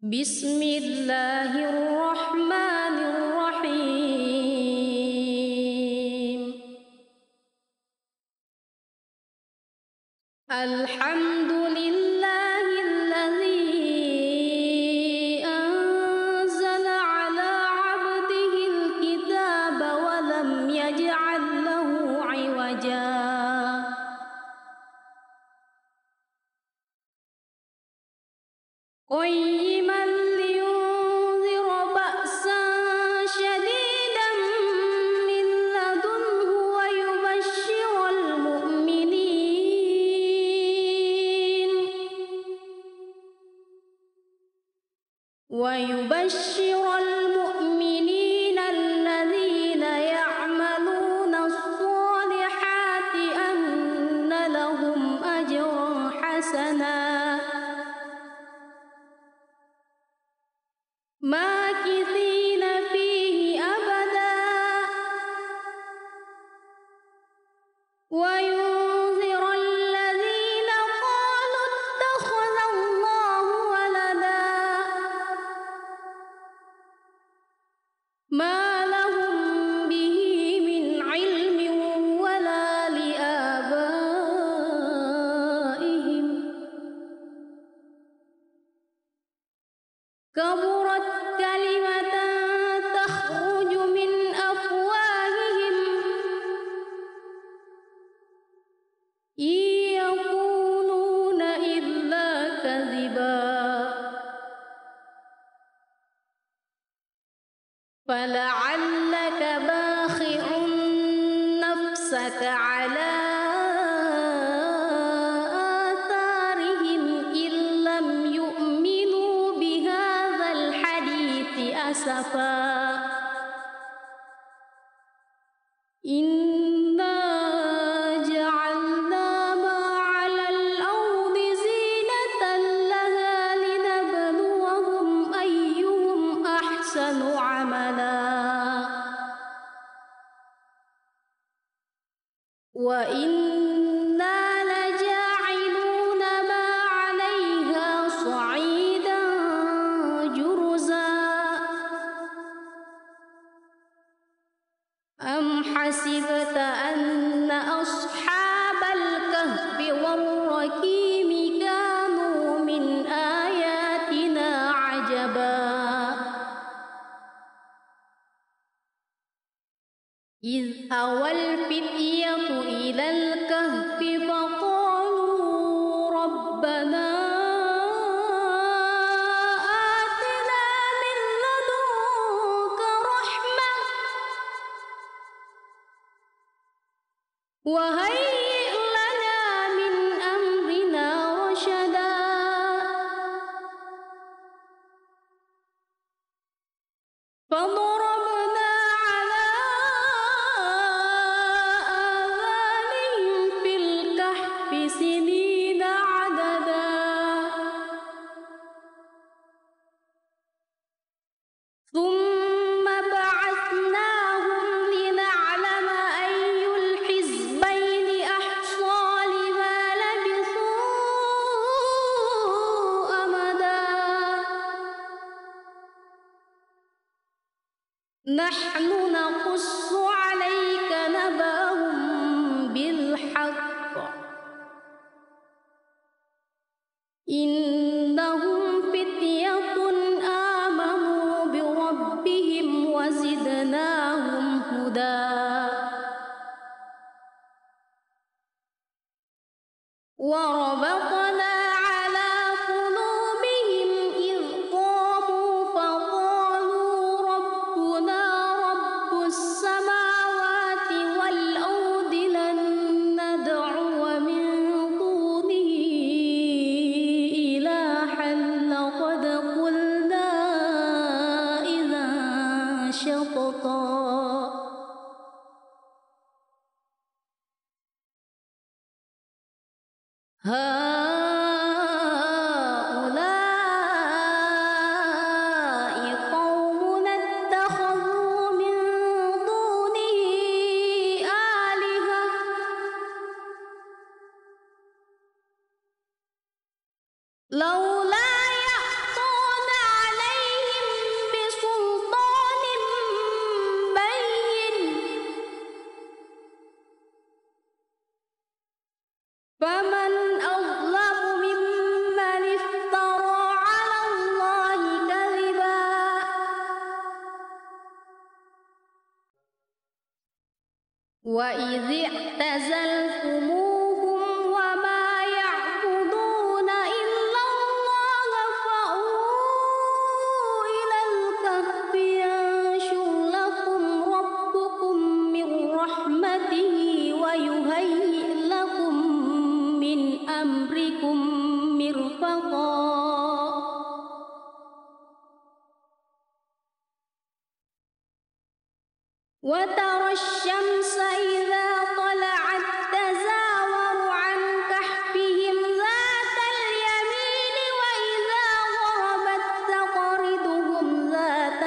بسم الله الرحمن الرحيم. الحمد لله الذي أنزل على عبده الكتاب ولم يجعل له عوجا قيما لينذر بأسا شديدا من لدنه ويبشر المؤمنين الذين يعملون الصالحات أن لهم أجرا حسنا ماكثين فيه أبدا وينذر الذين قالوا اتخذ الله ولدا ما لهم به من علم ولا لآبائهم كبرت كلمة تخرج من أفواههم إن يقولون إلا كذبا فلعلك باخع نفسك على آثارهم إن لم يؤمنوا بهذا الحديث أسفا إنا جعلنا ما على الأرض زينة لها لنبلوهم أيهم أحسن عملا وإنا لجاعلون ما عليها صعيدا جرزا أم حسبت أن أصحاب الكهف والرقيم كانوا من آياتنا عجبا إذ أوى الفتية إلى الكهف فقالوا ربنا آتنا من لدنك رحمة وهيئ لنا من أمرنا رشدا فضربنا على آذانهم في الكهف سنين عددا ثم بعثناهم لنعلم أي الحزبين أحصى لما لبثوا أمدا نحن نقص عليك نبأهم بالحق إنهم فتية آمنوا بربهم وزدناهم هدى وربطنا على قلوبهم إذ قاموا فقالوا ربنا رب السماوات والأرض لن ندعو من دونه إلها لقد قلنا إذا شططا هؤلاء قومنا اتخذوا من دونه آلهة لولا يأتون فمن أظلم ممن افترى على الله كذبا وإذ اعتزلتموهم وما يعبدون إلا الله فأووا إلى الكهف ينشر لكم ربكم من رحمته ويهيئ لكم من أمركم مرفقا وترى الشمس إذا طلعت تزاور عن كهفهم ذات اليمين وإذا غربت تقرضهم ذات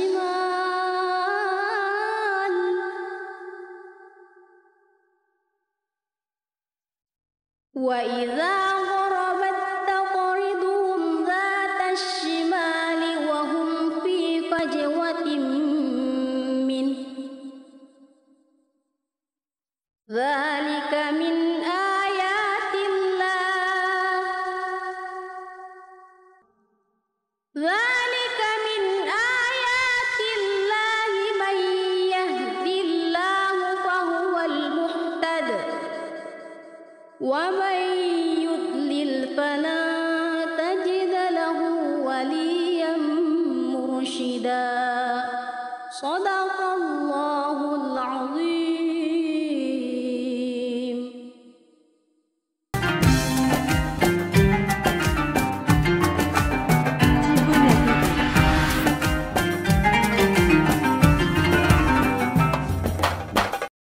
الشمال وهم في فجوة منه ذلك من آيات الله من يهد الله فهو المهتد ومن يضلل فلا تجد له وليا مرشدا. صدق